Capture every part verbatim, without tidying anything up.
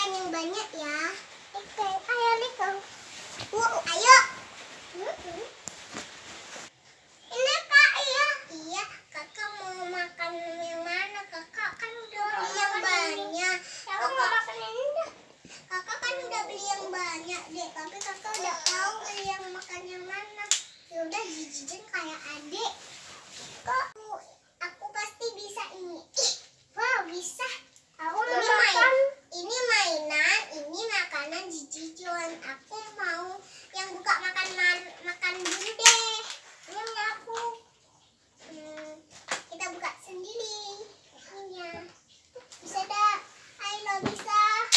makan yang banyak ya. Oke, ayo Liko. Wow, ayo. Hmm. Ini Kak, iya. Iya, kakak mau makan yang mana? Kakak kan udah beli yang banyak. Kakak mau makan yang ini. Kakak kan udah beli yang banyak deh, tapi kakak udah tahu yang makan yang mana. Ya udah jijik kayak adik. Kok aku pasti bisa ini. Ih, wow, bisa. Aku ini main. Ini mainan, ini makanan jijijuan. Aku mau yang buka makan makan dulu deh. Ini punya aku. Hmm, kita buka sendiri. Ininya. Bisa dah. Ayo bisa.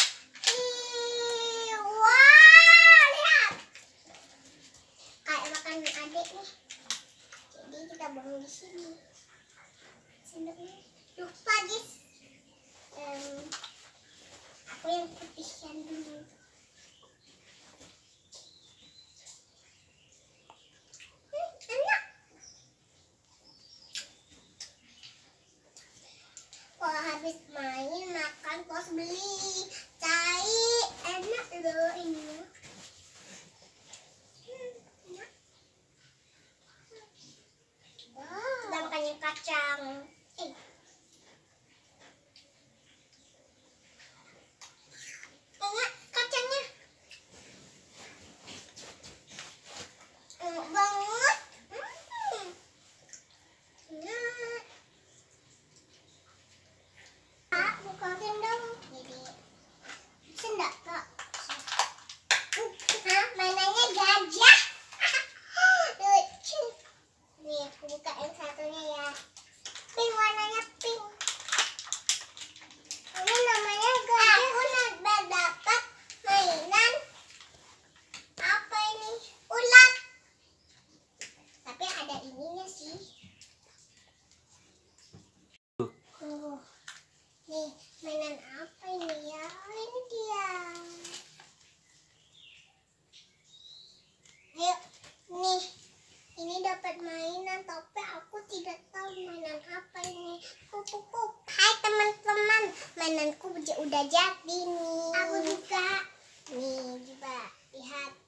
Ih, wah, lihat. Kayak makan adik nih. Jadi kita bangun di sini. Sendoknya. Lupa guys. Um, aku yang putihkan dulu. Hmm, enak. Kalau habis main makan terus beli cai, enak loh ini. Hmm, enak. Wow. Kita makan yang kacang. Eh. Enak kacangnya. Enak banget. Hmm. Enak. Kak, buka dong. Jadi, sendak Kak. Hah, mainannya gajah. Lucu. Nih, aku buka yang satunya ya. Pink, warnanya pink. Ini namanya gajah. Aku udah dapat mainan. Apa ini? Ulat. Tapi ada ininya sih. Oh. Nih, mainan apa ini ya? Oh, ini dia. Ayo, nih. Ini dapat mainan, tapi aku tidak tahu mainan apa ini. Kupu-kupu. Hai teman-teman, mainanku udah jadi nih. Aku juga. Nih, coba lihat.